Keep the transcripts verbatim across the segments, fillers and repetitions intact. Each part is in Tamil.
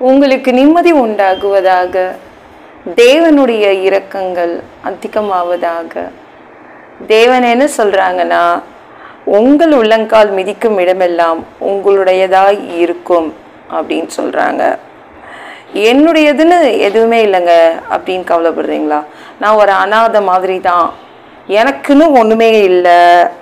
உங்களுக்கு நிம்மதி உண்டாகுவதாக. தேவனுடைய இரக்கங்கள் அதிகமாவதாக. தேவன் என்ன சொல்றாங்கன்னா, உங்கள் உள்ளங்கால் மிதிக்கும் இடமெல்லாம் உங்களுடையதாய் இருக்கும் அப்படின்னு சொல்றாங்க. என்னுடையதுன்னு எதுவுமே இல்லைங்க அப்படின்னு கவலைப்படுறீங்களா? நான் ஒரு அனாதை மாதிரி தான், எனக்குன்னு ஒன்றுமே இல்லை,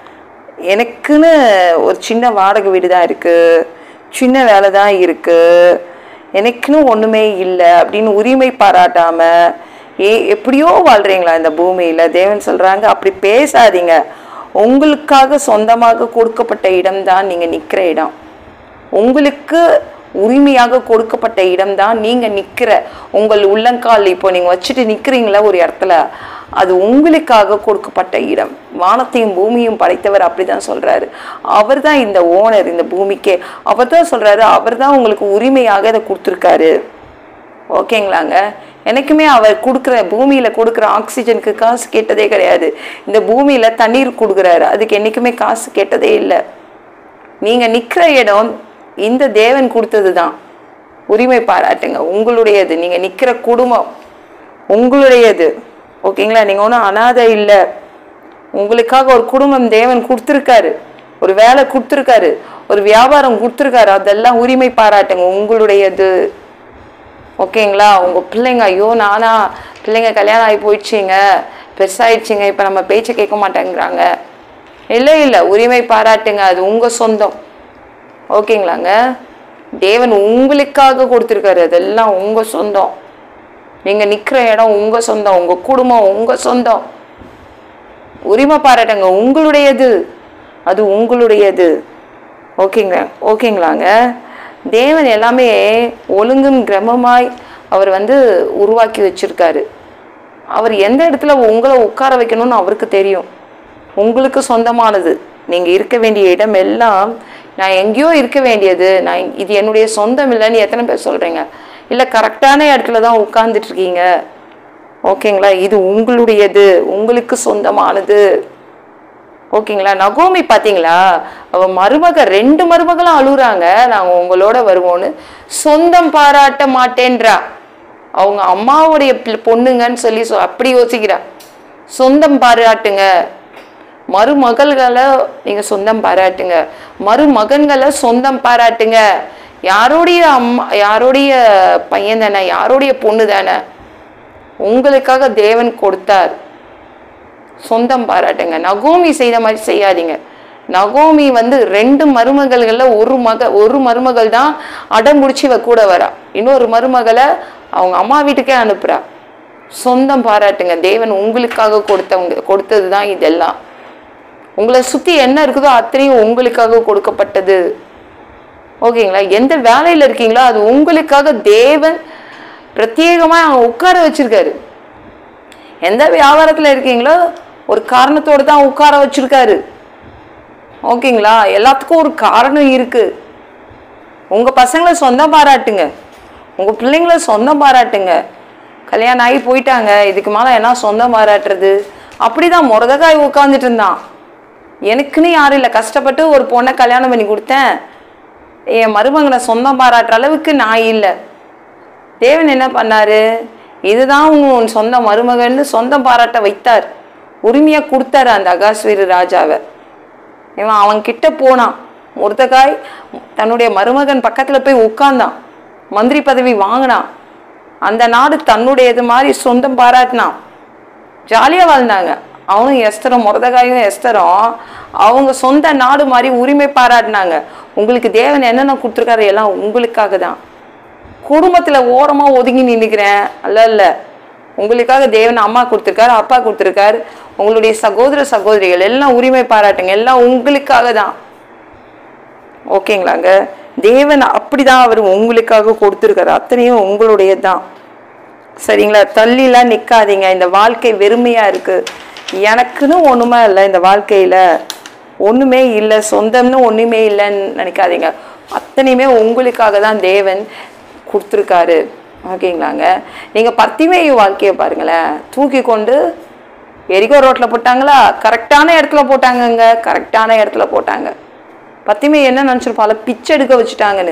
எனக்குன்னு ஒரு சின்ன வாடகை வீடு தான் இருக்குது, சின்ன வேலை தான் இருக்குது, எனக்குன்னு ஒன்றுமே இல்லை அப்படின்னு உரிமை பாராட்டாம ஏ எப்படியோ வாழ்றீங்களா இந்த பூமியில்? தேவன் சொல்கிறாங்க, அப்படி பேசாதீங்க. உங்களுக்காக சொந்தமாக கொடுக்கப்பட்ட இடம்தான் நீங்கள் நிற்கிற இடம். உங்களுக்கு உரிமையாக கொடுக்கப்பட்ட இடம்தான் நீங்கள் நிற்கிற உங்கள் உள்ளங்கால். இப்போ நீங்கள் வச்சுட்டு நிற்கிறீங்களா ஒரு இடத்துல, அது உங்களுக்காக கொடுக்கப்பட்ட இடம். வானத்தையும் பூமியும் படைத்தவர் அப்படிதான் சொல்றாரு. அவர் தான் இந்த ஓனர் இந்த பூமிக்கே. அவர் தான் சொல்றாரு, அவர் தான் உங்களுக்கு உரிமையாக இதை கொடுத்துருக்காரு. ஓகேங்களாங்க? எனக்குமே அவர் கொடுக்குற பூமியில கொடுக்குற ஆக்சிஜனுக்கு காசு கேட்டதே கிடையாது. இந்த பூமியில தண்ணீர் கொடுக்குறாரு, அதுக்கு என்னைக்குமே காசு கேட்டதே இல்லை. நீங்க நிற்கிற இடம் இந்த தேவன் கொடுத்தது தான். உரிமை பாராட்டுங்க, உங்களுடையது. நீங்க நிற்கிற குடும்பம் உங்களுடையது. ஓகேங்களா? நீங்க ஒன்றும் அனாதை இல்லை. உங்களுக்காக ஒரு குடும்பம் தேவன் கொடுத்துருக்காரு, ஒரு வேலை கொடுத்துருக்காரு, ஒரு வியாபாரம் கொடுத்துருக்காரு. அதெல்லாம் உரிமை பாராட்டுங்க, உங்களுடையது. ஓகேங்களா? உங்க பிள்ளைங்க, ஐயோ நானா பிள்ளைங்க கல்யாணம் ஆகி போயிடுச்சிங்க, பெருசாயிடுச்சிங்க, இப்போ நம்ம பேச்சை கேட்க மாட்டேங்கிறாங்க. இல்லை இல்லை, உரிமை பாராட்டுங்க, அது உங்க சொந்தம். ஓகேங்களாங்க? தேவன் உங்களுக்காக கொடுத்துருக்காரு, அதெல்லாம் உங்க சொந்தம். நீங்க நிக்கிற இடம் உங்க சொந்தம், உங்க குடும்பம் உங்க சொந்தம். உரிமை பாராட்டுங்க, உங்களுடையது, அது உங்களுடையது. ஓகேங்க ஓகேங்களாங்க? தேவன் எல்லாமே ஒழுங்கும் கிரமமாய் அவர் வந்து உருவாக்கி வச்சிருக்காரு. அவர் எந்த இடத்துல உங்களை உட்கார வைக்கணும்னு அவருக்கு தெரியும். உங்களுக்கு சொந்தமானது, நீங்க இருக்க வேண்டிய இடம் எல்லாம். நான் எங்கேயோ இருக்க வேண்டியது, நான் இது என்னுடைய சொந்தம் இல்லைன்னு எத்தனை பேர் சொல்றீங்க? இல்லை, கரெக்டான இடத்துல தான் உட்கார்ந்துட்டு இருக்கீங்க. ஓகேங்களா? இது உங்களுடையது, உங்களுக்கு சொந்தமானது. ஓகேங்களா? நகோமி பார்த்தீங்களா, அவ மருமக ரெண்டு மருமகளும் அழுகுறாங்க, நாங்கள் உங்களோட வருவோன்னு. சொந்தம் பாராட்ட மாட்டேன்றா. அவங்க அம்மாவுடைய பொண்ணுங்கன்னு சொல்லி சொ அப்படி யோசிக்கிறா. சொந்தம் பாராட்டுங்க, மருமகள்களை நீங்க சொந்தம் பாராட்டுங்க, மருமகன்களை சொந்தம் பாராட்டுங்க. யாருடைய அம்மா, யாருடைய பையன் தானே, யாருடைய பொண்ணு தானே, உங்களுக்காக தேவன் கொடுத்தார். சொந்தம் பாராட்டுங்க. நகோமி செய்த மாதிரி செய்யாதீங்க. நகோமி வந்து ரெண்டு மருமகள்கள்ல ஒரு மக ஒரு மருமகள் தான் அடம்பிடிச்சி இவ கூட வரா, இன்னொரு மருமகளை அவங்க அம்மா வீட்டுக்கே அனுப்புறா. சொந்தம் பாராட்டுங்க. தேவன் உங்களுக்காக கொடுத்தவங்க கொடுத்தது தான் இதெல்லாம். உங்களை சுத்தி என்ன இருக்குதோ அத்தனையும் உங்களுக்காக கொடுக்கப்பட்டது. ஓகேங்களா? எந்த வேலையில இருக்கீங்களோ அது உங்களுக்காக தேவன் பிரத்யேகமா அவங்க உட்கார வச்சிருக்காரு. எந்த வியாபாரத்துல இருக்கீங்களோ ஒரு காரணத்தோடு தான் உட்கார வச்சிருக்காரு. ஓகேங்களா? எல்லாத்துக்கும் ஒரு காரணம் இருக்கு. உங்க பசங்களை சொந்தம் பாராட்டுங்க, உங்க பிள்ளைங்களை சொந்தம் பாராட்டுங்க. கல்யாணம் ஆகி போயிட்டாங்க, இதுக்கு மேல என்ன சொந்தம் பாராட்டுறது? அப்படிதான் முருதகாய் உட்காந்துட்டு இருந்தான். எனக்குன்னு யாரும் இல்லை, கஷ்டப்பட்டு ஒரு பொண்ணை கல்யாணம் பண்ணி கொடுத்தேன், என் மருமகனை சொந்தம் பாராட்டுற அளவுக்கு நான் இல்லை. தேவன் என்ன பண்ணாரு? இதுதான் உன் சொந்த மருமகன்னு சொந்தம் பாராட்ட வைத்தார், உரிமையா கொடுத்தாரு அந்த அகாஸ்வேரு ராஜாவை. இவன் அவன் கிட்ட போனான். முருதகாய் தன்னுடைய மருமகன் பக்கத்துல போய் உட்கார்ந்தான், மந்திரி பதவி வாங்கினான், அந்த நாடு தன்னுடையது மாதிரி சொந்தம் பாராட்டினான், ஜாலியா வாழ்ந்தாங்க. அவனும் எஸ்தரும், முருதகாயும் எஸ்தரும் அவங்க சொந்த நாடு மாதிரி உரிமை பாராட்டினாங்க. உங்களுக்கு தேவன் என்னென்ன கொடுத்துருக்காரு எல்லாம் உங்களுக்காக தான். குடும்பத்துல ஓரமா ஒதுங்கி நின்னுக்கிறேன் அல்ல இல்ல, உங்களுக்காக தேவன் அம்மா கொடுத்துருக்காரு, அப்பா கொடுத்துருக்காரு, உங்களுடைய சகோதர சகோதரிகள் எல்லாம் உரிமை பாராட்டுங்க, எல்லாம் உங்களுக்காக தான். ஓகேங்களாங்க? தேவன் அப்படிதான் அவர் உங்களுக்காக கொடுத்துருக்காரு, அத்தனையும் உங்களுடைய தான். சரிங்களா? தள்ளிலாம் நிக்காதீங்க. இந்த வாழ்க்கை வெறுமையா இருக்கு, எனக்குன்னு ஒண்ணுமே இல்லை, இந்த வாழ்க்கையில ஒண்ணுமே இல்லை, சொந்தம்னு ஒண்ணுமே இல்லைன்னு நினைக்காதீங்க. அத்தனையுமே உங்களுக்காக தான் தேவன் கொடுத்துருக்காரு. ஓகேங்களாங்க? நீங்க பத்திமேயு வாழ்க்கையை பாருங்களேன். தூக்கி கொண்டு எரிகோ ரோட்ல போட்டாங்களா? கரெக்டான இடத்துல போட்டாங்கங்க, கரெக்டான இடத்துல போட்டாங்க. பத்திமே என்ன நினைச்சிருப்பால, பிச்சை எடுக்க வச்சுட்டாங்கன்னு.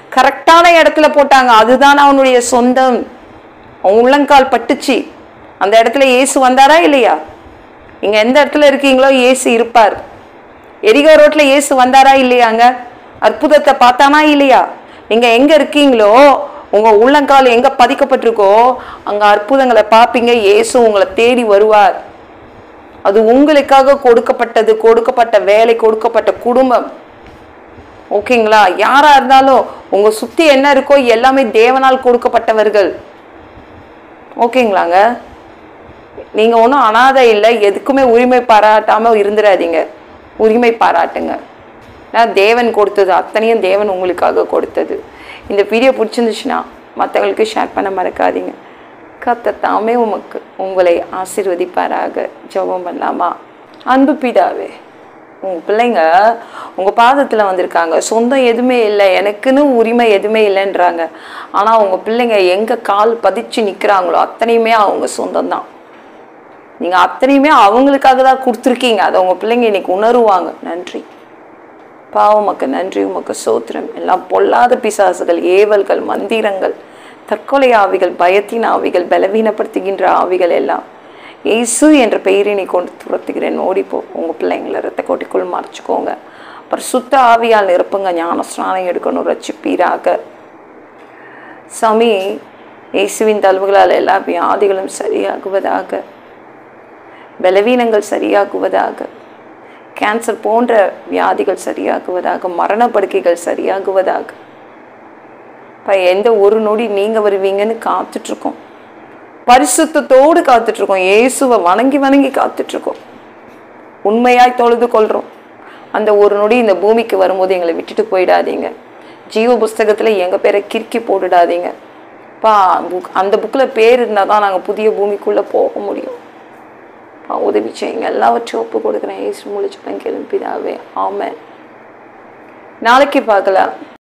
கரெக்டான இடத்துல போட்டாங்க. அதுதான் அவனுடைய சொந்தம். அவன் உள்ளங்கால் பட்டுச்சு. அந்த இடத்துல இயேசு வந்தாரா இல்லையா? நீங்க எந்த இடத்துல இருக்கீங்களோ இயேசு இருப்பார். எரிகோ ரோட்ல இயேசு வந்தாரா இல்லையாங்க? அற்புதத்தை பார்த்தானா இல்லையா? நீங்க எங்க இருக்கீங்களோ, உங்க உள்ளங்கால் எங்க பதிக்கப்பட்டிருக்கோ அங்க அற்புதங்களை பார்ப்பீங்க. இயேசு உங்களை தேடி வருவார். அது உங்களுக்காக கொடுக்கப்பட்டது, கொடுக்கப்பட்ட வேலை, கொடுக்கப்பட்ட குடும்பம். ஓகேங்களா? யாரா இருந்தாலும் உங்க சுத்தி என்ன இருக்கோ எல்லாமே தேவனால் கொடுக்கப்பட்டவர்கள். ஓகேங்களாங்க? நீங்க ஒன்றும் அனாதை இல்லை. எதுக்குமே உரிமை பாராட்டாம இருந்துடாதீங்க. உரிமை பாராட்டுங்க. தேவன் கொடுத்தது அத்தனையும் தேவன் உங்களுக்காக கொடுத்தது. இந்த வீடியோ பிடிச்சிருந்துச்சுன்னா மற்றவங்களுக்கு ஷேர் பண்ண மறக்காதீங்க. கர்த்தர் தாமே உமக்கு உங்களை ஆசீர்வதிப்பாராக. ஜெபம் பண்ணலாமா? அன்பு பிதாவே, உங்க பிள்ளைங்க உங்க பாதத்துல வந்திருக்காங்க. சொந்தம் எதுவுமே இல்லை, எனக்குன்னு உரிமை எதுவுமே இல்லைன்றாங்க. ஆனா உங்க பிள்ளைங்க எங்க கால் பதிச்சு நிக்கிறாங்களோ அத்தனையுமே அவங்க சொந்தம் தான். நீங்க அத்தனையுமே அவங்களுக்காக தான் கொடுத்துருக்கீங்க. அதை உங்க பிள்ளைங்க இன்னைக்கு உணருவாங்க. நன்றி பாவம், உமக்கு நன்றி, உமக்கு சோத்திரம். எல்லாம் பொல்லாத பிசாசுகள், ஏவல்கள், மந்திரங்கள், தற்கொலை ஆவிகள், பயத்தின் ஆவிகள், பலவீனப்படுத்துகின்ற ஆவிகள் எல்லாம் இயேசு என்ற பெயரை நீ கொண்டு துரத்துகிறேன். ஓடிப்போ. உங்க பிள்ளைங்களை ரத்த கோட்டிக்குள் மறைச்சிக்கோங்க. அப்புறம் சுத்த ஆவியால் நிரப்புங்க. ஞான ஸ்நானம் எடுக்கணும். ரட்சிப்பீராக சாமி. இயேசுவின் தழுவுகளால் எல்லா வியாதிகளும் சரியாகுவதாக, பலவீனங்கள் சரியாகுவதாக, கேன்சர் போன்ற வியாதிகள் சரியாகுவதாக, மரணப்படுக்கைகள் சரியாகுவதாக. இப்போ எந்த ஒரு நொடி நீங்க வருவீங்கன்னு காத்துட்டு இருக்கோம். பரிசுத்தத்தோடு காத்துட்டு இருக்கோம். இயேசுவை வணங்கி வணங்கி காத்துட்டு இருக்கோம். உண்மையாய் தொழுது கொள்றோம். அந்த ஒரு நொடி இந்த பூமிக்கு வரும்போது எங்களை விட்டுட்டு போயிடாதீங்க. ஜீவ புஸ்தகத்துல எங்க பேரை கிறுக்கி போட்டுடாதீங்க. பா புக் அந்த புக்கில் பேர் இருந்தால் தான் நாங்கள் புதிய பூமிக்குள்ளே போக முடியும். உதவி செய்யுங்க. எல்லாவற்றையும் ஒப்பு கொடுக்குறேன். ஏசு முழிச்சு கேள்விதாவே. ஆமென். நாளைக்கு பார்க்கலாம்.